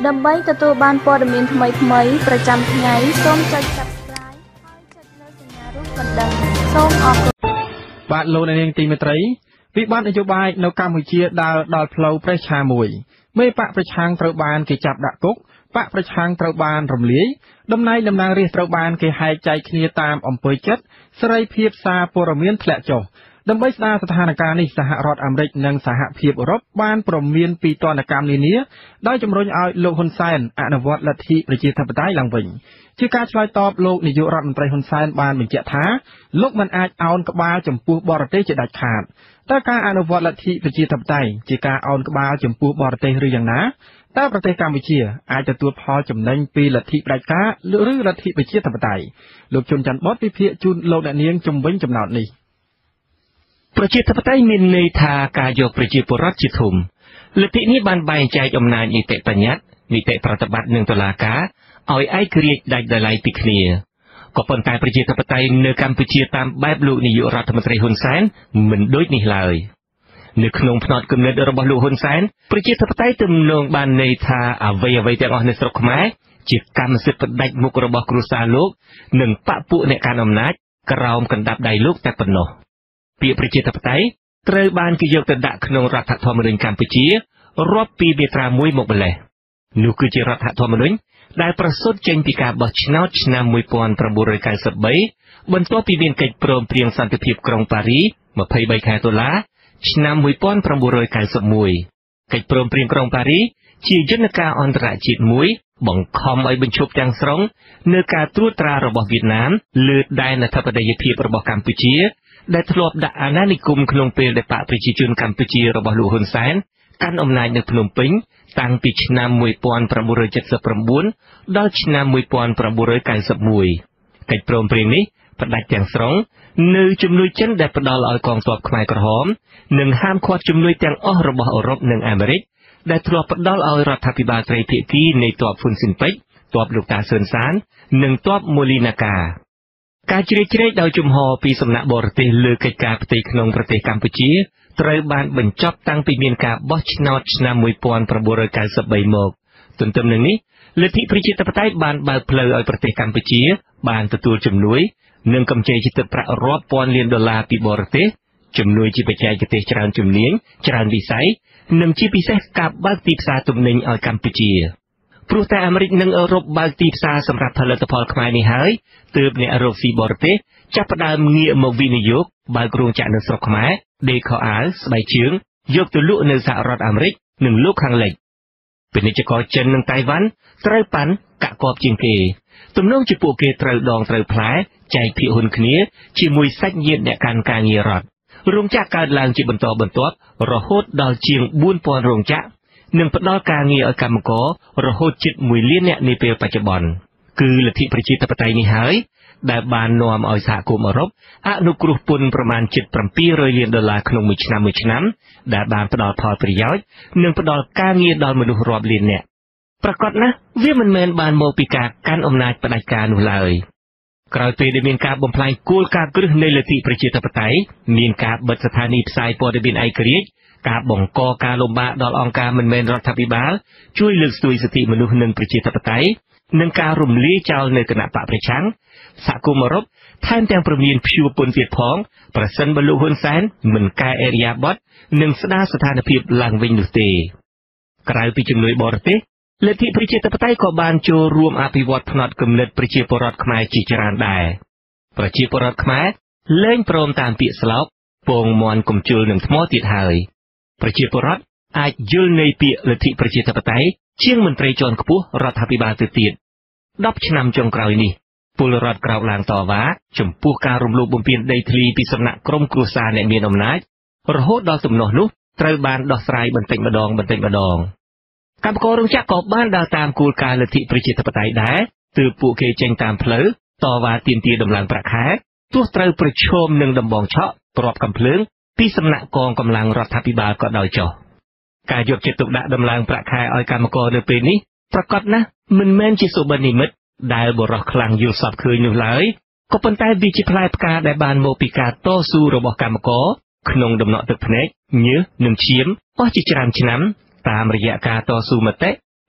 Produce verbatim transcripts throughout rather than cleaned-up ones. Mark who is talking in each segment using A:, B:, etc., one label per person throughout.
A: ដើម្បីទទួលបានព័ត៌មានថ្មីៗប្រចាំថ្ងៃសូមចុច Subscribe ហើយចុចលើសញ្ញារូបកណ្ដឹងសូមអរគុណបាទលោកអ្នកនាងទីមេត្រីវិបត្តិនយោបាយនៅកម្ពុជាដើរដល់ផ្លូវប្រេះឆាមួយមេបកប្រឆាំងត្រូវបានគេចាប់ដាក់គុកបកប្រឆាំងត្រូវបានរំលាយតំណែងតំណាងរាស្ត្រត្រូវបានគេហែកចែកគ្នាតាមអំពើចិត្តសេរីភាពសារព័ត៌មានធ្លាក់ចុះដើម្បីស្ដារស្ថានភាពនេះសហរដ្ឋអាមេរិកនិងសហភាពអឺរ៉ុបបានព្រមានពីទណ្ឌកម្មនានាដោយជំរុញឲ្យលោកហ៊ុនសែនអនុវត្តលទ្ធិប្រជាធិបតេយ្យឡើងវិញជាការឆ្លើយតបលោកនាយករដ្ឋមន្ត្រីហ៊ុនសែនបានបញ្ជាក់ថាលោកមិនអាចអោនក្បាលចំពោះបរទេសជាដាច់ខាតតើការអនុវត្តលទ្ធិប្រជាធិបតេយ្យជាការអោនក្បាលចំពោះបរទេសឬយ៉ាងណាតើប្រទេសកម្ពុជាអាចទទួលផលចំណេញពីលទ្ធិផ្ដាច់ការឬលទ្ធិប្រជាធិបតេយ្យលោកជុនច័ន្ទបតវិភាគជូនលោកអ្នកនាងជំវិញចំណោទនេះ
B: ប្រជាធិបតេយ្យមានន័យថាការយកប្រជាពលរដ្ឋជាធំលទ្ធិនេះបានបែងចែកអំណាចនីតិបញ្ញត្តិនីតិប្រតិបត្តិនិងតុលាការឲ្យឯករាជ្យដាច់ដោយឡែកពីគ្នាក៏ប៉ុន្តែប្រជាធិបតេយ្យនៅកម្ពុជាតាមបែបលោកនាយករដ្ឋមន្ត្រីហ៊ុនសែនមិនដូចនេះឡើយនៅក្នុងផ្នត់គំនិតរបស់លោកហ៊ុនសែនប្រជាធិបតេយ្យទំនងបានន័យថាអ្វីអ្វីទាំងអស់នៅស្រុកខ្មែរជាកម្មសិទ្ធិផ្ដាច់មុខរបស់គ្រួសារលោកនិងបកពួកអ្នកកាន់អំណាចក្រោមកណ្ដាប់ដៃលោកតែប៉ុណ្ណោះពាក្យប្រជាធិបតេយ្យត្រូវបានគេយកទៅដាក់ក្នុងរដ្ឋធម្មនុញ្ញកម្ពុជារាប់ពីមាត្រាមួយមកម្លេះនោះគឺជារដ្ឋធម្មនុញ្ញដែលប្រសូតចេញពីការបោះឆ្នោតឆ្នាំmột nghìn chín trăm chín mươi baបន្ទាប់ពីមានកិច្ចព្រមព្រៀងសន្តិភាពក្រុងប៉ារីម្ភៃបីខែតុលាឆ្នាំmột nghìn chín trăm chín mươi mốtកិច្ចព្រមព្រៀងក្រុងប៉ារីជាយន្តការអន្តរជាតិមួយបង្ខំឲ្យបញ្ឈប់ទាំងស្រុងនៅការត្រួតត្រារបស់វៀតណាមលើដែនអធិបតេយ្យភាពរបស់កម្ពុជាដែលធ្លាប់ដាក់អាណានិគមក្នុងពេលដែលបកប្រជាជនកម្ពុជារបស់លោកហ៊ុនសែនកាន់អំណាចនៅភ្នំពេញតាំងពីឆ្នាំmột nghìn chín trăm chín mươi chínដល់ឆ្នាំmột nghìn chín trăm chín mươi mốtកិច្ចព្រមព្រៀងនេះផ្ដាច់ទាំងស្រុងនៅជំនួយចិនដែលផ្ដល់ឲ្យកងទ័ពខ្មែរក្រហមនិងហាមឃាត់ជំនួយទាំងអស់របស់អឺរ៉ុបនិងអាមេរិកដែលធ្លាប់ផ្ដល់ឲ្យរដ្ឋាភិបាលត្រីភាគីនៃទ័ពហ៊ុនស៊ិនប៉ិចទ័ពលោកតាសឿនសាននិងទ័ពមូលីណាកាការជ្រៀតជ្រែកដោយជំហរពីសំណាក់បរទេសលើកិច្ចការផ្ទៃក្នុងប្រទេសកម្ពុជាត្រូវបានបញ្ចប់តាំងពីមានការបោះឆ្នោតឆ្នាំmột nghìn chín trăm chín mươi baមកទន្ទឹមនឹងនេះលទ្ធិប្រជាធិបតេយ្យបានបើកផ្លូវឲ្យប្រទេសកម្ពុជាបានទទួលជំនួយនិងកម្ចីជាទឹកប្រាក់រាប់ពាន់លានដុល្លារពីបរទេសជំនួយជាបច្ចេកទេសច្រើនជំនាញច្រើនវិស័យនិងជាពិសេសការបើកទីផ្សារទំនិញឲ្យកម្ពុជាព្រោះតែអាមេរិកនិងអឺរ៉ុបបើកទីផ្សារសម្រាប់ផលិតផលខ្មែរនេះហើយទើបអ្នករកស៊ីបរទេសចាប់ផ្ដើមងាកមកវិនិយោគបើករោងចក្រនៅស្រុកខ្មែរដេកខោអាវស្បែកជើងយកទៅលក់នៅសហរដ្ឋអាមេរិកនិងលោកខាងលិចពាណិជ្ជករចិននិងតៃវ៉ាន់ត្រូវប៉ាន់កាក់កបជាងគេទំនងជាពួកគេត្រូវដងត្រូវផ្លែចែកភាគហ៊ុនគ្នាជាមួយសាច់ញាតិអ្នកកាន់ការងាររដ្ឋរោងចក្រកើតឡើងជាបន្តបន្ទាប់រហូតដល់ជាងbốnពាន់រោងចក្រនិងផ្ដល់ការងារឲ្យកម្មកររហូតជិតមួយលានអ្នកនាពេលបច្ចុប្បន្នគឺលទ្ធិប្រជាធិបតេយ្យនេះហើយដែលបាននាំឲ្យសហគមន៍អឺរ៉ុបអនុគ្រោះពន្ធប្រមាណជិតseven hundredលានដុល្លារក្នុងមួយឆ្នាំមួយឆ្នាំដែលបានផ្ដល់ផលប្រយោជន៍និងផ្ដល់ការងារដល់មនុស្សរាប់លាននាក់ប្រកបណាស់វាមិនមែនបានមកពីការកាន់អំណាចផ្ដាច់ការនោះឡើយក្រោយពេលដែលមានការបំផ្លាញគោលការណ៍គ្រឹះនៃលទ្ធិប្រជាធិបតេយ្យមានការបិទស្ថានីយ៍ផ្សាយព័ត៌មានឯករាជ្យការបង្កការលំបាកដល់អង្គការមិនមែនរដ្ឋាភិបាលជួយលើកស្ទួយសិទ្ធិមនុស្សនិងប្រជាធិបតេយ្យនិងការរំលាយចោលនៅគណៈបកប្រឆាំងសហគមន៍អឺរ៉ុបថែមទាំងព្រមានព្យួរពន្ធទៀតផងប្រសិនបើលោកហ៊ុនសែនមិនកែអេរយាប័តនិងស្ដារស្ថានភាពឡើងវិញនោះទេក្រៅពីជំនួយបរទេសលទ្ធិប្រជាធិបតេយ្យក៏បានចូលរួមអភិវឌ្ឍផ្នត់គំនិតប្រជាពលរដ្ឋខ្មែរជាច្រើនដែរប្រជាពលរដ្ឋខ្មែរលែងព្រមតាមពាក្យស្លោកពងមន់កំជុលនឹងថ្មទៀតហើយប្រជាពលរដ្ឋអាចយល់ន័យពាក្យលទ្ធិប្រជាធិបតេយ្យជាងមន្ត្រីជាន់ខ្ពស់រដ្ឋាភិបាលទៅទៀតដប់ឆ្នាំចុងក្រោយនេះពលរដ្ឋក្រោកឡើងតវ៉ាចំពោះការរំលោភបំពានដីធ្លីពីសំណាក់ក្រុមគ្រួសារអ្នកមានអំណាចរហូតដល់ទំនាស់នោះត្រូវបានដោះស្រាយបន្តិចម្ដងបន្តិចម្ដងកម្មកររោងចក្រក៏បានដើរតាមគោលការណ៍លទ្ធិប្រជាធិបតេយ្យដែរទើបពួកគេចេញតាមផ្លូវតវ៉ាទាមទារដំឡើងប្រាក់ខែទោះត្រូវប្រឈមនឹងដំបងឆក់ទ្រាប់កំភ្លើងពីសំណាក់កងកម្លាំងរដ្ឋាភិបាលក៏ដោយចុះការយកចិត្តទុកដាក់ដំឡើងប្រាក់ខែឲ្យកម្មករនៅពេលនេះប្រកបណាស់មិនមែនជាសុបិននិមិត្តដែលបរិះខ្លាំងយល់សប្តិឃើញនោះឡើយក៏ប៉ុន្តែវាជាផ្លែផ្កាដែលបានមកពីការតស៊ូរបស់កម្មករក្នុងដំណក់ទឹកភ្នែកញើសនិងឈាមអស់ជាច្រើនឆ្នាំតាមរយៈការតស៊ូមតិ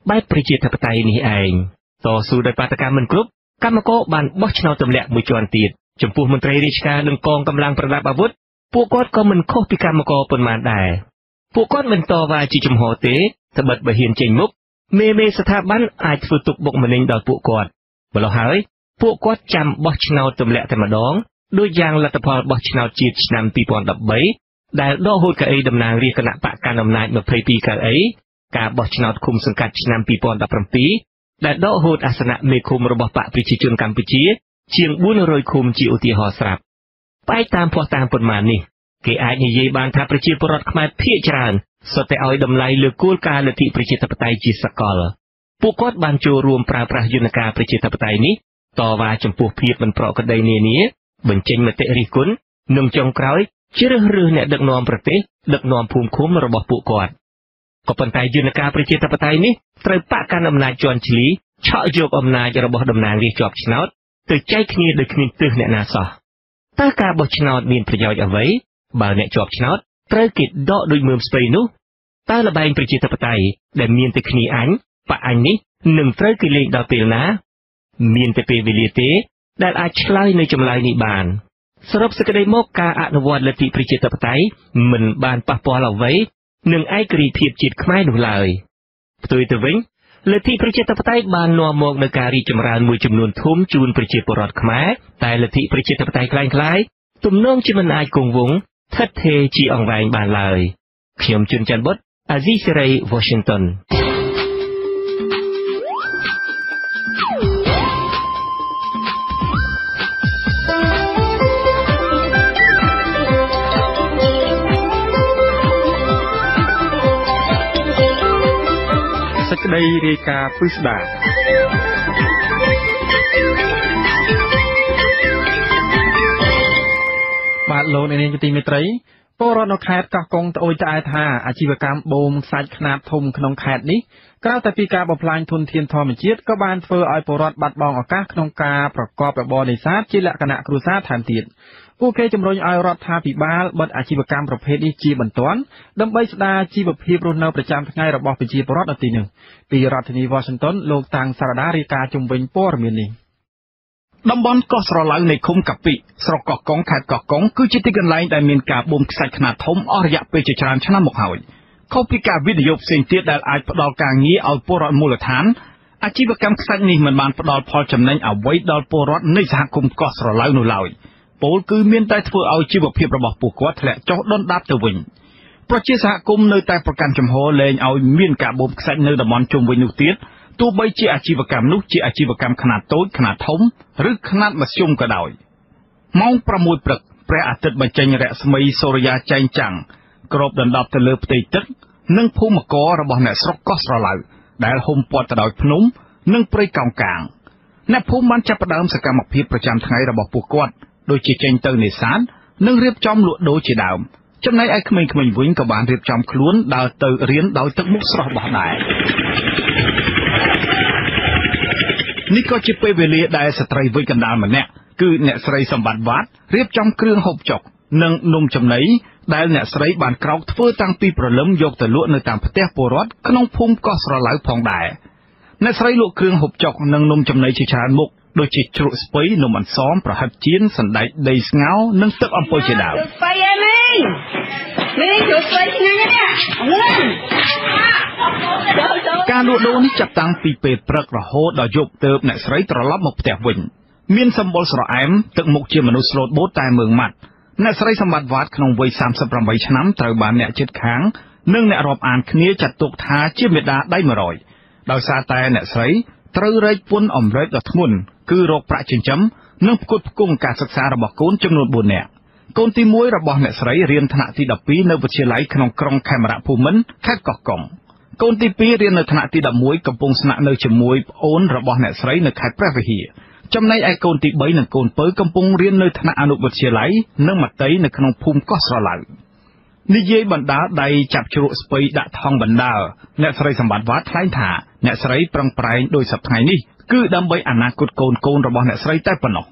B: បែបប្រជាធិបតេយ្យនេះឯងតស៊ូដោយបាតកម្មមិនគ្រប់កម្មករបានបោះឆ្នោតទម្លាក់មួយជាន់ទៀតចំពោះមន្ត្រីរាជការនិងកងកម្លាំងប្រដាប់អាវុធពួកគាត់ក៏មិនខុសពីកម្មករប៉ុន្មានដែរពួកគាត់មិនតវ៉ាជាចំហទេត្បិតបើហ៊ានចេញមុខមេមេស្ថាប័នអាចធ្វើទុកបុកម្នេញដល់ពួកគាត់ម្ល៉េះហើយពួកគាត់ចាំបោះឆ្នោតទម្លាក់តែម្ដងដូចយ៉ាងលទ្ធផលបោះឆ្នោតជាតិឆ្នាំពីរពាន់ដប់បីដែលដកហូតកៅអីតំណាងរាស្ត្រគណៈបកកណ្ដាលអំណាចម្ភៃពីរកៅអីការបោះឆ្នោតឃុំសង្កាត់ឆ្នាំពីរពាន់ដប់ប្រាំពីរដែលដកហូតអាសនៈមេឃុំរបស់បកប្រជាជនកម្ពុជាជាងបួនរយឃុំជាឧទាហរណ៍ស្រាប់បែបតាមភស្តុតាងប៉ុន្មាននេះគេអាចនិយាយបានថាប្រជាពលរដ្ឋខ្មែរភាគច្រើនសុទ្ធតែឲ្យតម្លៃលើគោលការណ៍លទ្ធិប្រជាធិបតេយ្យជាសកលពួកគាត់បានចូលរួមប្រើប្រាស់យន្តការប្រជាធិបតេយ្យនេះតវ៉ាចំពោះភាពមិនប្រក្រតីនានាបញ្ចេញមតិរិះគន់និងចុងក្រោយជ្រើសរើសអ្នកដឹកនាំប្រទេសដឹកនាំភូមិឃុំរបស់ពួកគាត់ក៏ប៉ុន្តែយន្តការប្រជាធិបតេយ្យនេះត្រូវបកកាន់អំណាចជាន់ឈ្លីឆក់យកអំណាចរបស់តំណាងរាស្ត្រជាប់ឆ្នោតទៅចែកគ្នាដោយគ្មានទិសអ្នកណាសោះតើការបោះឆ្នោតមានប្រយោជន៍អ្វីបើអ្នកជាប់ឆ្នោតត្រូវគេដកដូចមើមស្ពៃនោះតើល្បែងប្រជាធិបតេយ្យដែលមានតែគ្នាអញបកអញនេះនឹងត្រូវគេលេងដល់ពេលណាមានតែពេលវេលាទេដែលអាចឆ្លើយនៅចម្លើយនេះបានសរុបសេចក្តីមកការអនុវត្តលទ្ធិប្រជាធិបតេយ្យមិនបានប៉ះពាល់អ្វីនឹងឯករាជ្យភាពជាតិខ្មែរនោះឡើយផ្ទុយទៅវិញលទ្ធិប្រជាធិបតេយ្យបាននាំមកនូវការរីកចម្រើនមួយចំនួនធំជូនប្រជាពលរដ្ឋខ្មែរតែលទ្ធិប្រជាធិបតេយ្យคล้ายៗទំនងជាមិនអាចគង់វង្សស្ថិតថេរជាអង្វែងបានឡើយខ្ញុំជួនច័ន្ទបុត្រអាស៊ីសេរី Washington
A: សេចក្តីរាយការណ៍ពិស្ដារបាទលោកអ្នកនាងជាទីមេត្រីពលរដ្ឋនៅខេត្តកោះកុងត្អូញត្អែថាអាជីវកម្មបូមខ្សាច់ខ្នាតធំក្នុងខេត្តនេះក្រៅតែពីការបំផ្លាញធនធានធម្មជាតិក៏បានធ្វើឲ្យពលរដ្ឋបាត់បង់ឱកាសក្នុងការប្រកបរបរនេសាទជាលក្ខណៈគ្រួសារថែមទៀតពួកគេជំរុញឲ្យរដ្ឋាភិបាលបិទអាជីវកម្មប្រភេទនេះជាបន្ទាន់ដើម្បីស្ដារជីវភាពរស់នៅប្រចាំថ្ងៃរបស់ប្រជាពលរដ្ឋនៅទីនេះពីរដ្ឋធានី Washington លោកតាំងសារដារាយការណ៍ជំវិញព័ត៌មាននេះតំបន់កោះស្រឡៅនៃឃុំកាពិស្រុកកោះកុងខេត្តកោះកុងគឺជាទីកន្លែងដែលមានការបូមខ្សាច់ខ្នាតធំអស់រយៈពេលជាច្រើនឆ្នាំមកហើយខុសពីការវិនិយោគផ្សេងទៀតដែលអាចផ្ដល់ការងារឲ្យពលរដ្ឋមូលដ្ឋានអាជីវកម្មខ្សាច់នេះមិនបានផ្ដល់ផលចំណេញអ្វីដល់ពលរដ្ឋនៃសហគមន៍កោះស្រឡៅនោះឡើយពលគឺមានតែធ្វើឲ្យជីវភាពរបស់ពួកគាត់ធ្លាក់ចុះដុនដាបទៅវិញប្រជាសហគមន៍នៅតែប្រកាន់ជំហរលែងឲ្យមានការបូមខ្សាច់នៅតំបន់ជុំវិញនោះទៀតទោះបីជាអាជីវកម្មនោះជាអាជីវកម្មខ្នាតតូចខ្នាតធំឬខ្នាតមធ្យមក៏ដោយម៉ោងប្រាំមួយព្រឹកព្រះអាទិត្យបញ្ចេញរស្មីសូរ្យាចែងចាំងគ្របដណ្ដប់ទៅលើផ្ទៃទឹកនិងភូមិកររបស់អ្នកស្រុកកោះស្រឡៅដែលហុំព័ទ្ធទៅដោយភ្នំនិងព្រៃកោងកាងអ្នកភូមិបានចាប់ផ្ដើមសកម្មភាពប្រចាំថ្ងៃរបស់ពួកគាត់ដូចជាចេញទៅនេសាទនិងរៀបចំលក់ដូរជាដើមចំណែកឯក្មេងៗវិញក៏បានរៀបចំខ្លួនដើរទៅរៀនដោយទឹកមុខស្រស់បោះដែរនេះក៏ជាពេលវេលាដែលស្ត្រីវ័យកណ្ដាលម្នាក់គឺអ្នកស្រីសម្បត្តិវត្តរៀបចំគ្រឿងហូបចុកនិងនំចំណីដែលអ្នកស្រីបានក្រោកធ្វើតាំងពីព្រលឹមយកទៅលក់នៅតាមផ្ទះពលរដ្ឋក្នុងភូមិកោះស្រឡៅផងដែរអ្នកស្រីលក់គ្រឿងហូបចុកនិងនំចំណីជាច្រើនមុខដូចជាជ្រក់ស្ពៃនំអន្សមប្រហិតចៀនសណ្តែកដីស្ងោរនិងទឹកអំពិលជាដើមស្ពៃអីមីងមីងជ្រក់ស្ពៃឆ្ងាញ់ណាស់ការលក់ដូរនេះចាប់តាំងពីពេលព្រឹករហូតដល់យប់ទើបអ្នកស្រីត្រឡប់មកផ្ទះវិញមានសម្បុរស្រអែមទឹកមុខជាមនុស្សស្លូតបូតតែមើងម៉ាត់អ្នកស្រីសម្បត្តិវត្តក្នុងវ័យសាមសិបប្រាំបីឆ្នាំត្រូវបានអ្នកជិតខាងនិងអ្នករាប់អានគ្នាចាត់ទុកថាជាមេដាដៃមួយរយដោយសារតែអ្នកស្រីត្រូវរែកពន្ធអំរើកដ៏ធ្ងន់គឺរោគប្រាក់ចិញ្ចឹមនិងផ្គត់ផ្គង់ការសិក្សារបស់កូនចំនួនបួននាក់កូនទីមួយរបស់អ្នកស្រីរៀនថ្នាក់ទីដប់ពីរនៅវិទ្យាល័យក្នុងក្រុងខេមរភូមិន្ទខេត្តកោះកុងកូនទីពីររៀននៅថ្នាក់ទីដប់មួយកំពុងស្នាក់នៅជាមួយប្អូនរបស់អ្នកស្រីនៅខេត្តព្រះវិហារចំណែកឯកូនទីបីនិងកូនពៅកំពុងរៀននៅថ្នាក់អនុវិទ្យាល័យនិងមត្តេយ្យនៅក្នុងភូមិកោះស្រឡៅនិយាយបណ្ដាដៃចាប់ជ្រក់ស្ពៃដាក់ថង់បណ្ដាលអ្នកស្រីសម្បត្តិវត្តថ្លែងថាអ្នកស្រីប្រឹងប្រែងដោយសប្តាហ៍នេះគឺដើម្បីអនាគតកូនកូនរបស់អ្នកស្រីតែប៉ុណ្ណោះ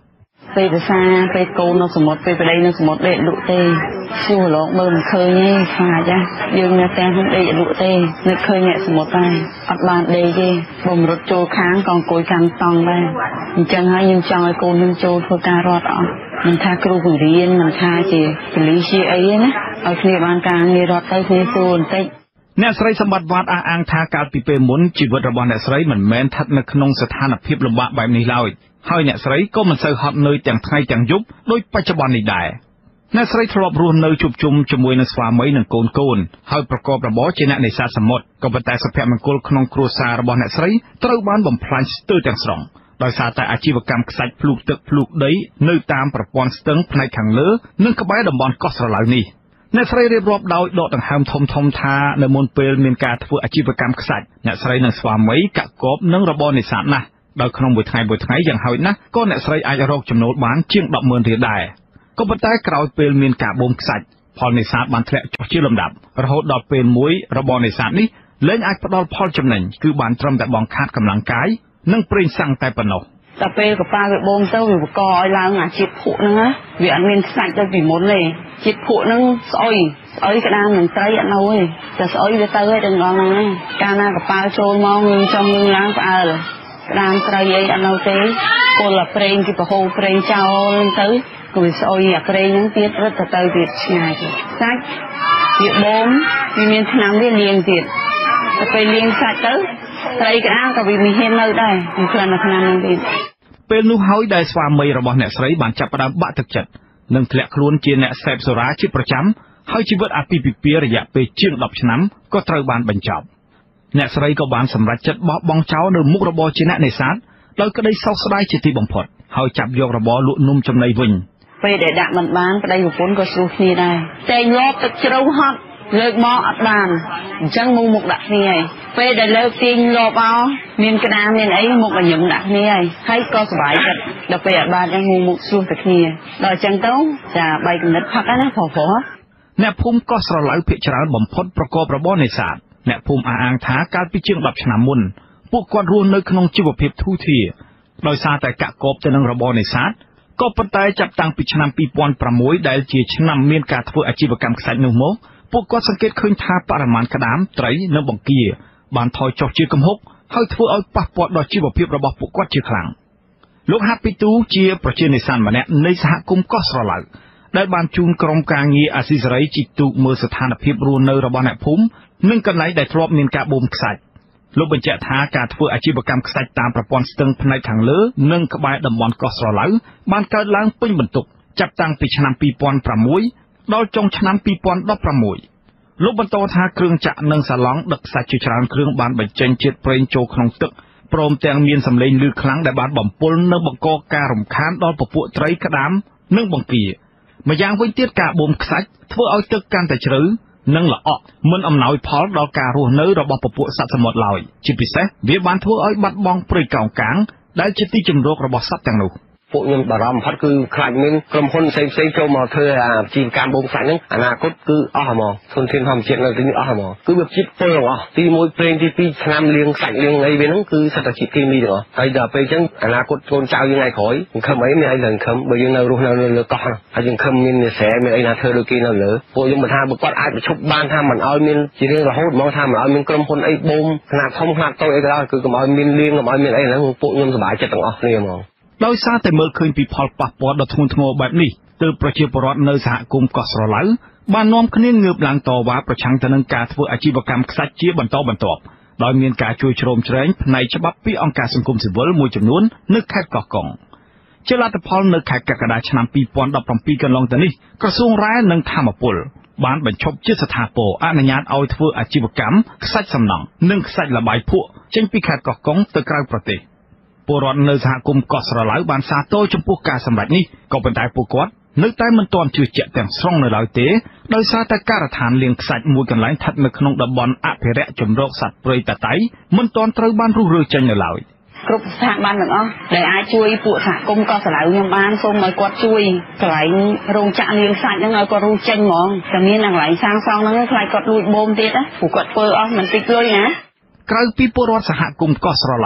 C: ពេលភាសាពេលកូននៅសមុទ្រពេលប្តីនៅសមុទ្រដេកលក់ទេសួរឡងមើលមិនឃើញទេខ្លាចណាយើងនៅតែហ្នឹងដេកលក់ទេនឹកឃើញអ្នកសមុទ្រដែរអត់បានដេកទេបំរត់ចូលខាងក៏អង្គុយកាន់តង់ដែរអញ្ចឹងហើយយើងចង់ឲ្យកូននឹងចូលធ្វើការរត់អស់មិនថាគ្រូបង្រៀនមិនថាជាពលីជាអីណាឲ្យគ្នាបានការងាររត់ទៅគ្នាសួរបន្តិច
D: អ្នកស្រីសម្បត្តិវត្តអះអាងថាកាលពីពេលមុនជីវិតរបស់អ្នកស្រីមិនមែនស្ថិតនៅក្នុងស្ថានភាពលំបាកបែបនេះឡើយហើយអ្នកស្រីក៏មិនសូវហត់នឿយទាំងថ្ងៃទាំងយប់ដូចបច្ចុប្បន្ននេះដែរអ្នកស្រីធ្លាប់រស់នៅជួបជុំជាមួយនឹងស្វាមីនិងកូនកូនហើយប្រកបរបរជាអ្នកនេសាទសមុទ្រក៏ប៉ុន្តែសុភមង្គលក្នុងគ្រួសាររបស់អ្នកស្រីត្រូវបានបំផ្លាញស្ទើរទាំងស្រុងដោយសារតែអាជីវកម្មខ្សាច់ភ្លូកទឹកភ្លូកដីនៅតាមប្រព័ន្ធស្ទឹងផ្នែកខាងលើនិងក្បែរតំបន់កោះស្រឡៅនេះអ្នកស្រីរៀបរាប់ដោយដកដង្ហើមធំធំថានៅមុនពេលមានការធ្វើអាជីវកម្មខ្សាច់អ្នកស្រីនិងស្វាមីកាក់កបនឹងរបរនេសាទណាស់ដោយក្នុងមួយថ្ងៃមួយថ្ងៃយ៉ាងហោចណាស់ក៏អ្នកស្រីអាចរកចំណូលបានជាង ដប់ម៉ឺន រៀលដែរក៏ប៉ុន្តែក្រោយពេលមានការបូមខ្សាច់ផលនេសាទបានធ្លាក់ចុះជាលំដាប់រហូតដល់ពេលមួយរបរនេសាទនេះលែងអាចផ្ដល់ផលចំណេញគឺបានត្រឹមតែបង្ខាត់កម្លាំងកាយនិងប្រេងសាំងតែប៉ុណ្ណោះ
C: តែពេលកប៉ាល់វាបូមទៅវាបកឲ្យឡើងអាជាតិភក់ហ្នឹងណាវាអត់មានខ្សាច់ទៅពីមុនទេជាតិភក់ហ្នឹងស្អុយស្អុយក្តាមនឹងត្រីអត់នៅទេតែស្អុយវាទៅហើយដល់ហ្នឹងណាកាលណាកប៉ាល់ចូលមកយើងចង់យើងឡើងផ្អើលក្តាមត្រីអីអត់នៅទេពលអាប្រេងគេបហូរប្រេងចោលទៅក៏វាស្អុយអាប្រេងហ្នឹងទៀតរត់ទៅទៅទៀតឆ្ងាយទៀតសាច់វាបូមវាមានថ្នាំវាលាងទៀតតែពេលលាងសាច់ទៅត្រីក្តាមក៏វាមានហ៊ាននៅដែរវាខ្លាំងនៅថ្នាំហ្នឹងទៀត
D: ពេលនោះហើយដែលស្វាមីរបស់អ្នកស្រីបានចាប់ផ្ដើមបាក់ទឹកចិត្តនិងធ្លាក់ខ្លួនជាអ្នកសេពសូរ៉ាជាប្រចាំហើយជីវិតអាពាហ៍ពិពាហ៍រយៈពេលជាងដប់ឆ្នាំក៏ត្រូវបានបញ្ចប់អ្នកស្រីក៏បានសម្រេចចិត្តបោះបង់ចោលនៅមុខរបរជាអ្នកនេសាទដោយក្តីសោកស្ដាយជាទីបំផុតហើយចាប់យករបរលក់នំចំណីវិញ
C: ពេលដែលដាក់មិនបានប្តីប្រពន្ធក៏ស្រួលគ្នាដែរតែងលបទឹកជ្រៅហត់លើកមកអត់បានអញ្ចឹងមុខមុខដាក់គ្នាហើយពេលដែលលើកទាញលបអោមានក្តាមមានអីមុខឲ្យញឹមដាក់គ្នាហើយហើយក៏សុបាយចិត្តដល់ពេលអត់បានយ៉ាងមុខមុខស្រួលតែគ្នាដល់អញ្ចឹងទៅចាបែកគំនិតផឹកណាព្រោះព្រោះ
D: អ្នកភូមិកោះស្រឡៅភាគច្រើនបំផុតប្រកបរបរនេសាទអ្នកភូមិអះអាងថាកាលពីជាងដប់ឆ្នាំមុនពួកគាត់រស់នៅក្នុងជីវភាពធូរធារដោយសារតែកាក់កបទៅនឹងរបរនេសាទក៏ប៉ុន្តែចាប់តាំងពីឆ្នាំពីរពាន់ប្រាំមួយដែលជាឆ្នាំមានការធ្វើអាជីវកម្មខ្សាច់នោះមកពួកគាត់សង្កេតឃើញថាបរិមាណក្តាមត្រីនិងបង្គាបានថយចុះជាគំហុកហើយធ្វើឲ្យប៉ះពាល់ដល់ជីវភាពរបស់ពួកគាត់ជាខ្លាំងលោកហាប់ពីទូជាប្រជានេសាទម្នាក់នៃសហគមន៍កោះស្រឡៅដែលបានជូនក្រុមការងារអាស៊ីសេរីជីកទូកមើលស្ថានភាពរស់នៅរបស់អ្នកភូមិនិងកន្លែងដែលធ្លាប់មានការបូមខ្សាច់លោកបញ្ជាក់ថាការធ្វើអាជីវកម្មខ្សាច់តាមប្រព័ន្ធស្ទឹងផ្នែកខាងលើនិងក្បែរតំបន់កោះស្រឡៅបានកើតឡើងពេញបន្ទុកចាប់តាំងពីឆ្នាំពីរពាន់ប្រាំមួយដល់ចុងឆ្នាំពីរពាន់ដប់ប្រាំមួយលោកបន្តថាគ្រឿងចាក់និងសាឡង់ដឹកខ្សាច់ជាច្រើនគ្រឿងបានបញ្ចេញជាតិប្រេងចូលក្នុងទឹកព្រមទាំងមានសម្លេងឮខ្លាំងដែលបានបំពុលនិងបង្កការរំខានដល់ពពួកត្រីក្តាមនិងបង្គាម្យ៉ាងវិញទៀតការបូមខ្សាច់ធ្វើឲ្យទឹកកាន់តែជ្រៅនិងល្អក់មិនអំណោយផលដល់ការរស់នៅរបស់ពពួកសត្វសមុទ្រឡើយជាពិសេសវាបានធ្វើឲ្យបាត់បង់ព្រៃកោងកាងដែលជាទីជម្រករបស់សត្វទាំងនោះ
E: ពួកខ្ញុំបារម្ភបំផុតគឺខ្លាចមានក្រុមហ៊ុនផ្សេងផ្សេងចូលមកធ្វើអាជីវកម្មបូមខ្សាច់ហ្នឹងអនាគតគឺអស់ហ្មងធនធានធម្មជាតិនៅទីនេះអស់ហ្មងគឺវាជាតិពុលទាំងអស់ទីមួយប្រេងទីពីរឆ្នាំលាងខ្សាច់លាងអីវាហ្នឹងគឺសត្វតែជាតិគីមីទាំងអស់ហើយដល់ពេលអញ្ចឹងអនាគតកូនចៅយើងថ្ងៃក្រោយសង្ឃឹមអីមានអីឡើងសង្ឃឹមបើយើងនៅរស់នៅលើកោះហើយយើងសង្ឃឹមមានអ្នកស្រែមានអីណាធ្វើដូចគេនៅលើពួកខ្ញុំមិនថាបើគាត់អាចបញ្ឈប់បានថាមិនឲ្យមានជារៀងរហូតហ្មងថាមិនឲ្យមានក្រុមហ៊ុនអីបូមខ្នាតធំខ្នាតតូចអីក៏ដោយគឺកុំឲ្យមានលាងកុំឲ្យមានអីហ្នឹងពួកខ្ញុំសប្បាយចិត្តទាំងអស់គ្នាហ្មង
D: ដោយសារតែមើលឃើញពីផលប៉ះពាល់ដ៏ធ្ងន់ធ្ងរបែបនេះទើបប្រជាពលរដ្ឋនៅសហគមន៍កោះស្រឡៅបាននាំគ្នាងើបឡើងតវ៉ាប្រឆាំងទៅនឹងការធ្វើអាជីវកម្មខ្សាច់ជាបន្តបន្ទាប់ដោយមានការជួយជ្រោមជ្រែងផ្នែកច្បាប់ពីអង្គការសង្គមស៊ីវិលមួយចំនួននៅខេត្តកោះកុងជាលទ្ធផលនៅខែកក្កដាឆ្នាំពីរពាន់ដប់ប្រាំពីរកន្លងទៅនេះក្រសួងរ៉ែនិងធម្មពលបានបញ្ឈប់ជាស្ថាពរអនុញ្ញាតឲ្យធ្វើអាជីវកម្មខ្សាច់សំណង់និងខ្សាច់លបាយភក់ចេញពីខេត្តកោះកុងទៅក្រៅប្រទេសពលរដ្ឋនៅសហគមន៍កោះស្រឡៅបានសាទរចំពោះការសម្រេចនេះក៏ប៉ុន្តែពួកគាត់នៅតែមិនទាន់ជឿជាក់ទាំងស្រុងនៅឡើយទេដោយសារតែការដ្ឋានលាងខ្សាច់មួយកន្លែងស្ថិតនៅក្នុងតំបន់អភិរក្សជំរកសត្វព្រៃតាតៃមិនទាន់ត្រូវបានរុះរើចេញនៅឡើយ
C: គ្រប់ស្ថាប័នទាំងអស់ដែលអាចជួយពួកសហគមន៍កោះស្រឡៅខ្ញុំបានសូមឲ្យគាត់ជួយកន្លែងរោងចក្រលាងខ្សាច់ហ្នឹងឲ្យគាត់រុះចេញហ្មងតែមានកន្លែងសាងសង់ហ្នឹងខ្លាចគាត់លួចបូមទៀតណាព្រោះគាត់ធ្វើអស់មិនតិចលុយណា
D: ក្រៅពីពលរដ្ឋសហគមន៍កោះស្រឡៅ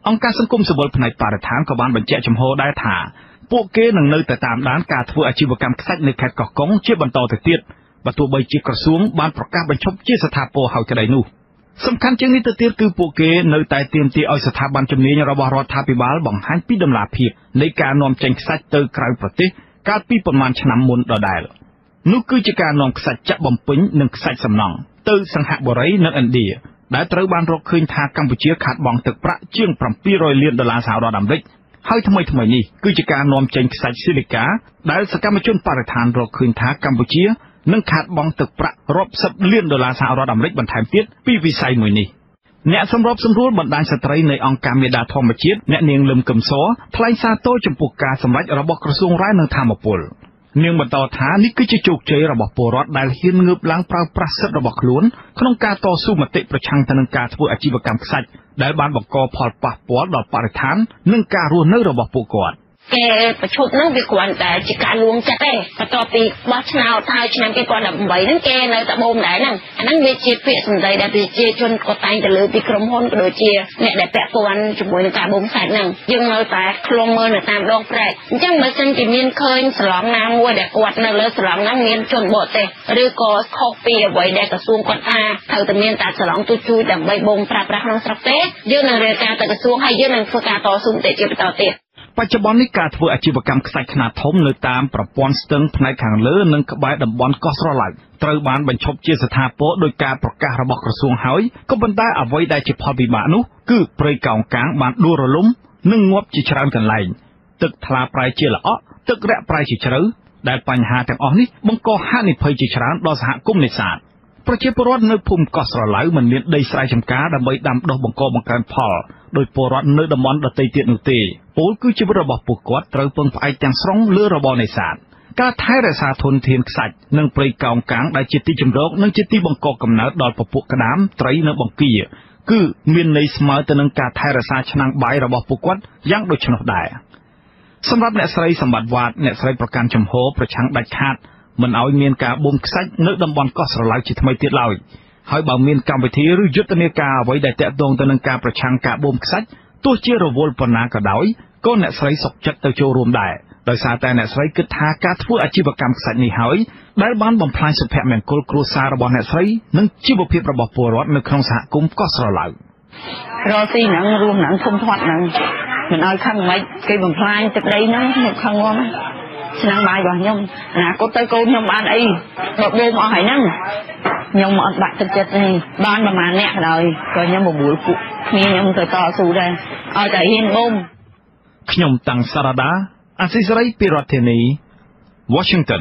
D: អង្គការសង្គមស៊ីវិលផ្នែកបរិស្ថានក៏បានបញ្ជាក់ចំហដែរថាពួកគេនឹងនៅតែតាមដានការធ្វើអាជីវកម្មខ្សាច់នៅខេត្តកោះកុងជាបន្តទៅទៀតបើទោះបីជាក្រសួងបានប្រកាសបញ្ឈប់ជាស្ថាពរហើយក្តីនោះសំខាន់ជាងនេះទៅទៀតគឺពួកគេនៅតែទាមទារឲ្យស្ថាប័នជំនាញរបស់រដ្ឋាភិបាលបង្ហាញពីដំណាភាពនៃការនាំចេញខ្សាច់ទៅក្រៅប្រទេសកាលពីប្រមាណឆ្នាំមុនដដែលនោះគឺជាការនាំខ្សាច់ចាក់បំពេញនិងខ្សាច់សំណង់ទៅសិង្ហបុរីនិងឥណ្ឌាដែលត្រូវបានរកឃើញថាកម្ពុជាខាតបង់ទឹកប្រាក់ជាងbảy trămលានដុល្លារសហរដ្ឋអាមេរិកហើយថ្មីថ្មីនេះគឺជាការនាំចេញខ្សាច់ស៊ីលីកាដែលសកម្មជនបរិស្ថានរកឃើញថាកម្ពុជានឹងខាតបង់ទឹកប្រាក់រាប់សិបលានដុល្លារសហរដ្ឋអាមេរិកបន្ថែមទៀតពីវិស័យមួយនេះអ្នកសម្របសម្រួលបណ្ដាញស្ត្រីនៃអង្គការមេដាធម្មជាតិអ្នកនាងលឹមកឹមសរថ្លែងសារទរចំពោះការសម្រេចរបស់ក្រសួងរាយនឹងធម្មពលនាងបន្តថានេះគឺជាជោគជ័យរបស់ពលរដ្ឋដែលហ៊ានងើបឡើងប្រើប្រាស់សិទ្ធិរបស់ខ្លួនក្នុងការតស៊ូមតិប្រឆាំងទៅនឹងការធ្វើអាជីវកម្មខ្សាច់ដែលបានបង្កផលប៉ះពាល់ដល់បរិស្ថាននិងការរស់នៅរបស់ពួកគាត់
F: គេប្រជុំនឹងវាគ្រាន់តែជាការលួងចិត្តទេបន្ទាប់ពីបោះឆ្នោតហើយឆ្នាំពីរពាន់ដប់ប្រាំហ្នឹងគេនៅតែបូមដែរហ្នឹងអាហ្នឹងវាជាពាក្យសម្ដីដែលប្រជាជនគាត់តែងតែលើពីក្រុមហ៊ុនក៏ដូចជាអ្នកដែលពាក់ព័ន្ធជាមួយនឹងការបូមខ្សាច់ហ្នឹងយើងនៅតែឃ្លាំមើលនៅតាមដងព្រែកអញ្ចឹងបើសិនជាមានឃើញស្លងណាមួយដែលគាត់នៅលើស្លងហ្នឹងមានជនបរទេសឬក៏ខុសពីអ្វីដែលក្រសួងគាត់ថាត្រូវតែមានតែស្លងទូជួយដើម្បីបូមប្រើប្រាស់ក្នុងស្រុកទេយើងនឹងរាយការណ៍ទៅក្រសួងហើយយើងនឹងធ្វើការតស៊ូមតិជាបន្តទៀត
D: បច្ចុប្បន្ននេះការធ្វើអាជីវកម្មខ្សាច់ខ្នាតធំនៅតាមប្រព័ន្ធស្ទឹងផ្នែកខាងលើនិងក្បែរតំបន់កោះស្រឡៅត្រូវបានបញ្ឈប់ជាស្ថាពរដោយការប្រកាសរបស់ក្រសួងហើយក៏ប៉ុន្តែអ្វីដែលជាផលវិបាកនោះគឺព្រៃកោងកាងបានដួលរលំនិងងាប់ជាច្រើនកន្លែងទឹកថ្លាប្រៃជាល្អក់ទឹករាក់ប្រៃជាជ្រៅដែលបញ្ហាទាំងអស់នេះបង្កហានិភ័យជាច្រើនដល់សហគមន៍នេសាទប្រជាពលរដ្ឋនៅភូមិកោះស្រឡៅមិនមានដីស្រែចម្ការដើម្បីដាំដុះបង្កបង្កើនផលដោយពលរដ្ឋនៅតំបន់ដទៃទៀតនោះទេពលគឺជីវិតរបស់ពួកគាត់ត្រូវពឹងផ្អែកទាំងស្រុងលើរបរនេសាទការថែរក្សាធនធានខ្សាច់និងព្រៃកោងកាងដែលជាទីជម្រកនិងជាទីបង្កកំណើតដល់ពពួកក្តាមត្រីនិងបង្គាគឺមានន័យស្មើទៅនឹងការថែរក្សាឆ្នាំងបាយរបស់ពួកគាត់យ៉ាងដូច្នោះដែរសម្រាប់អ្នកស្រីសម្បត្តិវត្តអ្នកស្រីប្រកាន់ចំហប្រឆាំងដាច់ខាតមិនឲ្យមានការបូមខ្សាច់នៅតំបន់កោះស្រឡៅជាថ្មីទៀតឡើយហើយបើមានកម្មវិធីឬយុទ្ធនាការអ្វីដែលតាក់ទងទៅនឹងការប្រឆាំងការបូមខ្សាច់ទោះជារវល់ប៉ុណ្ណាក៏ដោយក៏អ្នកស្រីសុខចិត្តទៅចូលរួមដែរដោយសារតែអ្នកស្រីគិតថាការធ្វើអាជីវកម្មខ្សាច់នេះហើយដែលបានបំផ្លាញសុភមង្គលគ្រួសាររបស់អ្នកស្រីនិងជីវភាពរបស់ពលរដ្ឋនៅក្នុងសហគមន៍កោះស្រឡៅ
C: រស់ស៊ីហ្នឹងរួមហ្នឹងធំធាត់ហ្នឹងមិនឲ្យខឹងមិនគេបំផ្លាញទឹកដីហ្នឹងមកខឹងងំឆ្នាំបាយរបស់ខ្ញុំអនាគតទៅកូនខ្ញុំបានអីបើបូមអស់ហើយហ្នឹងខ្ញុំអត់បាក់ទឹកចិត្តទេបានប្រហែលអ្នកក៏ដោយក៏ខ្ញុំបបួលពួកគ្នាខ្ញុំទៅតស៊ូដែរឲ្យតែហ៊ានបូម
D: ខ្ញុំតាំងសារ៉ាដាអាស៊ីសេរីពីរដ្ឋធានី Washington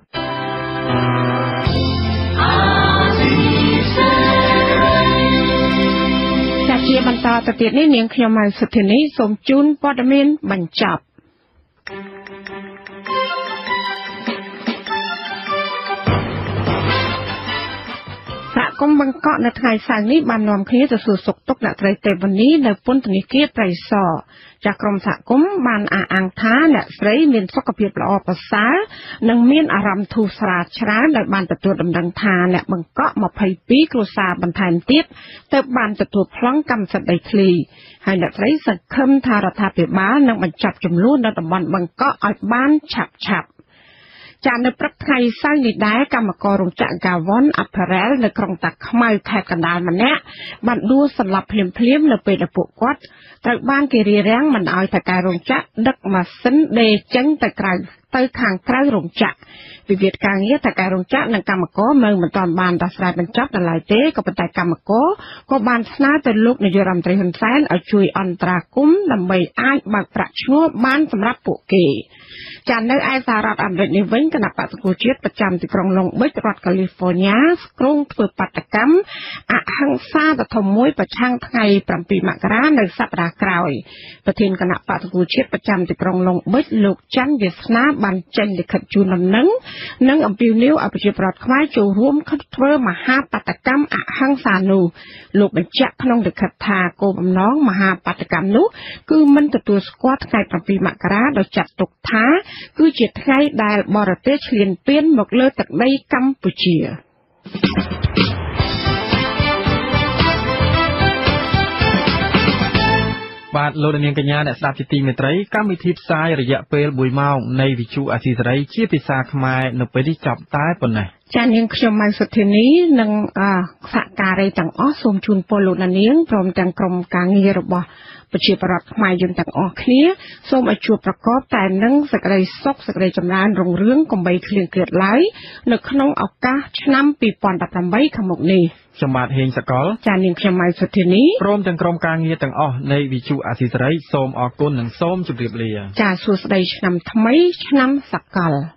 A: ជាបន្តទៅទៀតនេះនាងខ្ញុំម៉ៅសុធានីសូមជូនព័ត៌មានបញ្ចប់សហគមន៍បង្កក់នៅថ្ងៃសៅរ៍នេះបាននាំគ្នាទៅសួរសុខទុក្ខអ្នកត្រីទេវនីនៅពន្ធនាគារត្រីសចាស់ក្រុមសហគមន៍បានអះអាងថាអ្នកស្រីមានសុខភាពល្អប្រសើរនិងមានអារម្មណ៍ធូរស្រាលច្រើនដោយបានទទួលដំណឹងថាអ្នកបង្កក់ยี่สิบสองគ្រួសារបន្ថែមទៀតទៅបានទទួលប្លង់កម្មសិទ្ធិដីធ្លីហើយអ្នកស្រីសង្ឃឹមថារដ្ឋាភិបាលនឹងបញ្ចប់ចំនួននៅតំបន់បង្កក់ឲ្យបានឆាប់ឆាប់ចានៅព្រឹកថ្ងៃសៅរ៍នេះដែរកម្មកររោងចក្រ Gawon Apparel នៅក្រុងតាខ្មៅខេត្តកណ្ដាលម្នាក់បានដួលសន្លប់ភ្លាមៗនៅពេលដែលពួកគាត់ត្រូវបានគេរារាំងមិនឲ្យថៅកែរោងចក្រដឹកម៉ាស៊ីនដេរចេញទៅក្រៅទៅខាងក្រៅរោងចក្រវិវាទការងារថៅកែរោងចក្រនិងកម្មករនៅមិនទាន់បានដោះស្រាយបញ្ចប់នៅឡើយទេក៏ប៉ុន្តែកម្មករក៏បានស្នើទៅលោកនាយករដ្ឋមន្ត្រីហ៊ុនសែនឲ្យជួយអន្តរាគមន៍ដើម្បីអាចបើកប្រាក់ឈ្នួលបានសម្រាប់ពួកគេចានៅឯសហរដ្ឋអាមេរិកនេះវិញគណៈបក្សប្រជាជាតិប្រចាំទីក្រុងឡុងបិចរដ្ឋកាលីហ្វ័រញ៉ាក្រុងធ្វើបាតកម្មអហិង្សាដ៏ធំមួយប្រឆាំងថ្ងៃប្រាំពីរមករានៅសប្តាហ៍ក្រោយប្រធានគណៈបក្សប្រជាជាតិប្រចាំទីក្រុងឡុងបិចលោកច័ន្ទវាសនាបានចេញលិខិតជូនដំណឹងនិងអំពាវនាវឲ្យប្រជាពលរដ្ឋខ្មែរចូលរួមខិតធ្វើមហាបាតកម្មអហិង្សានោះលោកបញ្ជាក់ក្នុងលិខិតថាគោលបំណងមហាបាតកម្មនោះគឺមិនទទួលស្គាល់ថ្ងៃប្រាំពីរមករាដោយចាត់ទុកថាគឺជាថ្ងៃដែលបរទេសឈ្លានពានមកលើទឹកដីកម្ពុជាបាទលោកនាងកញ្ញាអ្នកស្ដាប់ជាទីមេត្រីកម្មវិធីផ្សាយរយៈពេលមួយម៉ោងនៃវិទ្យុអាស៊ីសេរីជាភាសាខ្មែរនៅពេលនេះចប់តែប៉ុណ្ណេះចា៎នាងខ្ញុំម៉ៅសុធានីនិងសហការីទាំងអស់សូមជូនពរលោកនាងព្រមទាំងក្រុមការងាររបស់ប្រជាប្រដ្ឋខ្មែរយើងទាំងអស់គ្នាសូមឲ្យជួបប្រកបតែនឹងសេចក្តីសុខសេចក្តីចម្រើនរុងរឿងកុំបីឃ្លៀងឃ្លាតឡើយនៅក្នុងឱកាសឆ្នាំពីរពាន់ដប់ប្រាំបីខាងមុខនេះខ្ញុំបាទហេងសកលចា៎នាងខ្ញុំម៉ៅសុធានីព្រមទាំងក្រុមការងារទាំងអស់នៃវិទ្យុអាស៊ីសេរីសូមអរគុណនិងសូមជម្រាបលាចា៎សួស្តីឆ្នាំថ្មីឆ្នាំសកល